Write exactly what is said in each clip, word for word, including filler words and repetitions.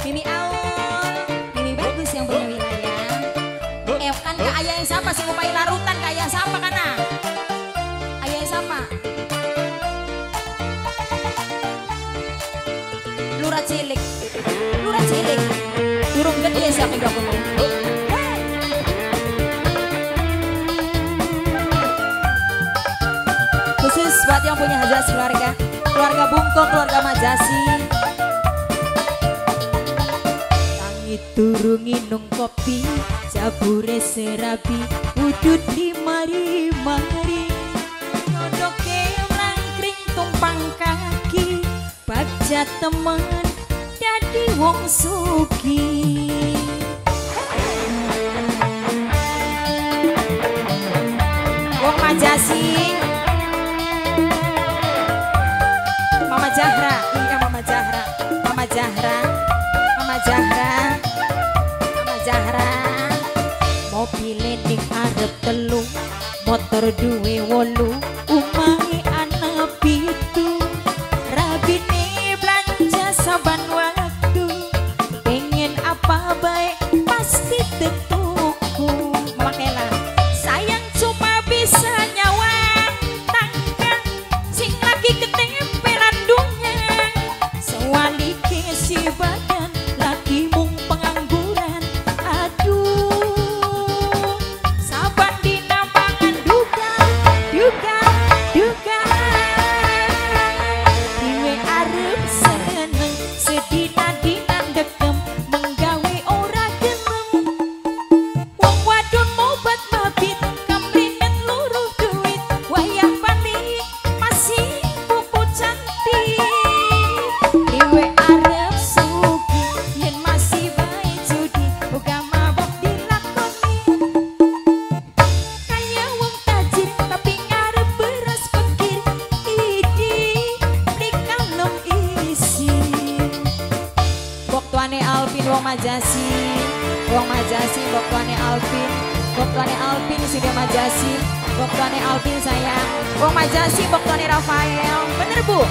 Mimi Aul, Mimi bagus yang punya wilayah. Eh kan ke ayah yang siapa sih ngupai larutan ke ayah siapa kana? Ayah yang siapa? Lurah cilik, lurah cilik. Durung gede siapa yang gak khusus buat yang punya hajat keluarga, keluarga Bungko, keluarga Majasi. Tangi turu nginung kopi, jabure serabi, wujud di mari-mari. Nyodoke langkring tumpang kaki, bagja temen dadi wong suki. Wong Majasi, Mama Zahra, iya Mama Zahra, Mama Zahra, Mama Zahra, Mama Zahra. Mobilnya ning arep telu, motor duwe wolu, umahe ana pitu. Rabine belanja saban waktu, pengen apa baik pasti tetuku. Mama Kela, sayang cuma bisa nyawang tangga, sing lagi ketempelan dunia. Sewali kesi badan, lagi mung pengangguran. Aduh, saban dina mangan duga, duga, duga. Diwe arep seneng, sedina dinan dekem, menggawe ora gelem. Wong wadon mobat mabit, kamlingan luruh duit, wayah balik masih pupu cantik. Diwe arep sugi, yen masih bae judi, uga mabok dilakoni. Kaya wong tajir tapi ngarep beras pekir, idi beli kalem isi. Bok tuane Alvin wong Majasi, wong Majasi bok tuane Alvin, bok tuane Alvin sudah Majasi, bok tuane Alvin sayang, wong Majasi bok tuane Rafael, bener bu?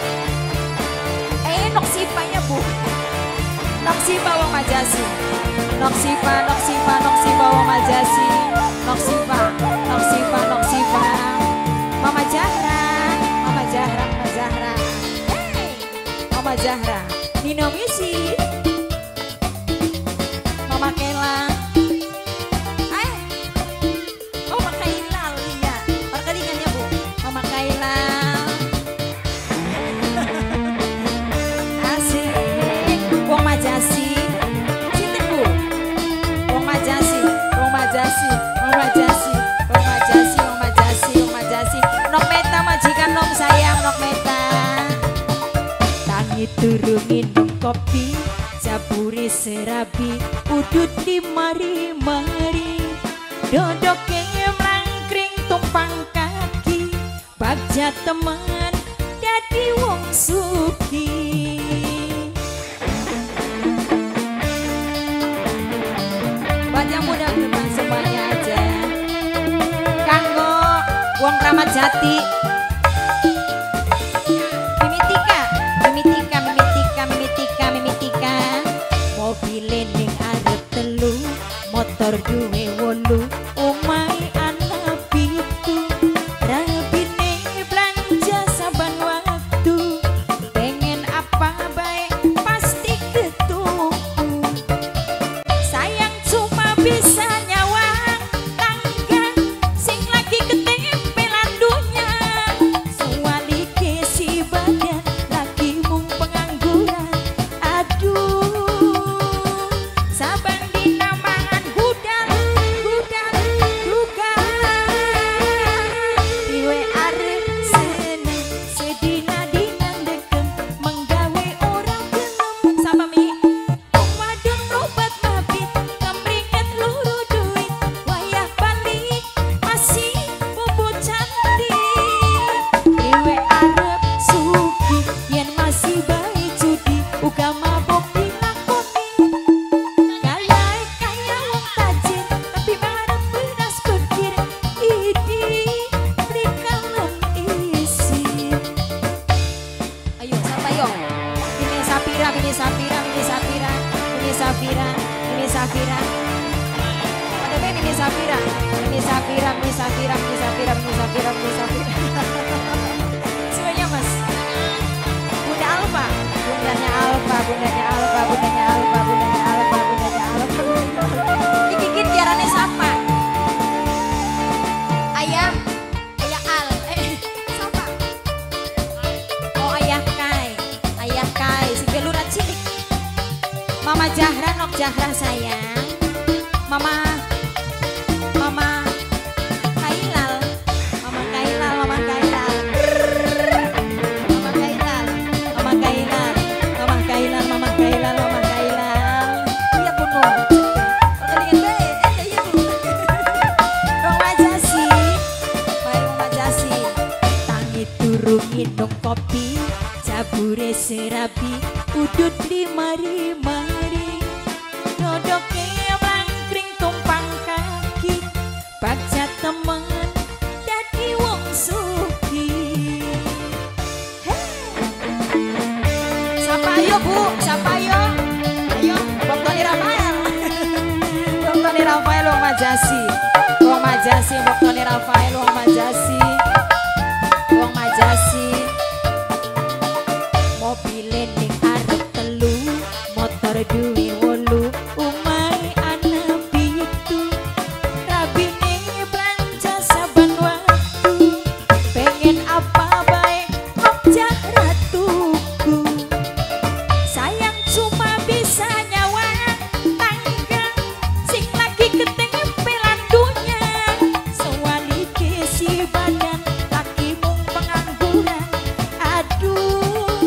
Eh Noksipa ya bu, Noksipa wong Majasi, Noksipa, Noksipa, Noksipa wong Majasi, Noksipa, Noksipa, Noksipa, Mama Zahra, Mama Zahra, Mama Zahra, hey, Mama Zahra, Nino Music, Mama Kela, eh, oh Mama Kaila, iya, perkelingan ya bu, Mama Kaila, asik, wong Majasi, sinten bu, wong Majasi, wong Majasi, wong Majasi, wong Majasi, wong Majasi, wong Majasi, Nok Meta majikan nom sayang, Nok Meta. Tangi turu minum kopi, jabure serabi, udut di mari-mari. Dodoke mlangkring tumpang kaki, bagja teman dadi wong suki. Buat yang muda depan semuanya aja. Kanggo wong Kramat Jati, Mimitika, Mimitika, Mimitika, Mimitika, Mimitika. Mobile ning arep telu, motor duwe wolu, omahe ana pitu. Rabine belanja saban waktu, pengen apa baik pasti ketuku. Sayang cuma bisa nyawang tangga, sing lagi ketempelan dunia. Sewali kesi badan, lagi mung pengangguran. Aduh, saban dina mangan gudal, gudal, gudal. Diwe arep seneng, sedina dinan dekem, menggawe orang gelem. Sama mi, wong wadon obat mabit, kamringet luruh duit, wayah balik masih pupu cantik. Diwe arep sugi, yen masih bae judi, uga mabok dilakoni. Kaya kaya wong tajir, tapi bareng beras pekir, idi beli kalem isi. Ayo, siapa yo? Bini Sapira, Bini Sapira, Bini Sapira. Safira, Mimi Safira. Ada apa Mimi Safira? Mimi Safira, Mimi Safira, Mimi Safira, Mimi Safira, Mimi Safira. Semuanya Mas. Bunda Alfa, bundanya Alfa, bundanya Alfa, bundanya Alfa, bundanya Alfa, bundanya Alfa. Dikikit biarannya siapa? Ayah, ayah Al, eh siapa? Oh ayah Kai, ayah Kai, si Gelura cilik. Mama Jahra, Nok Jahra sayang. Mama, Mama Kailal, Mama Kailal, Mama Kailal, Mama Kailal, Mama Kailal, Mama Kailal, Mama Kailal, Mama Kailal. Iya kuno. Pertandingan baik, eh iya bu. Rong Majasi, baik Rong Majasi. Tangi turu minum kopi, jabure serabi, udut limari-mari, nodoke bangkring tumpang kaki, baca temen dadi wong suki. Hey. Siapa ayo bu, siapa ayo? Ayo, Bang Tony Rafael. Bang Tony Rafael, Wong Majasi, Wong Majasi, Bang Tony Rafael, Wong Majasi, Wong Majasi. Mobile ning arep telu, motor duwe wolu, umai ana pitu, rabine belanja saben waktu, pengen apa bae objek ratuku, sayang cuma bisa nyawa tangga, sing lagi ketempelan dunia, sewalike si badan laki mung pengangguran, aduh.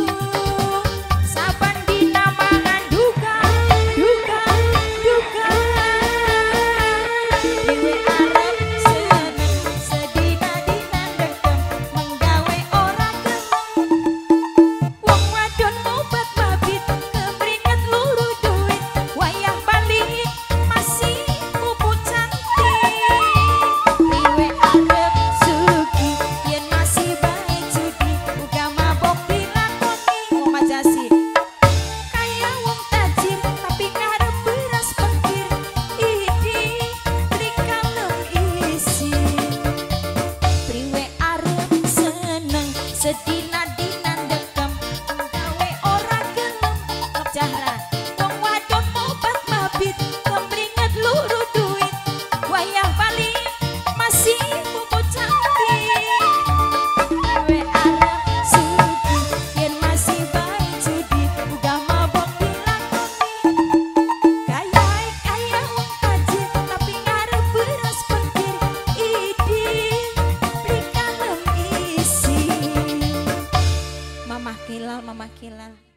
Sedina dina dekem gawe ora gelem Nok Jahra, wong wadon obat mabit kemringet luru duit, wayah bali masih mumu cantik, kowe arep sugi yen masih bae judi, uga mabok dilakoni, kayae kaya wong tajir tapi ngarep beras pentir, idi beli kalem isi. Mama Kilal, Mama Kilal.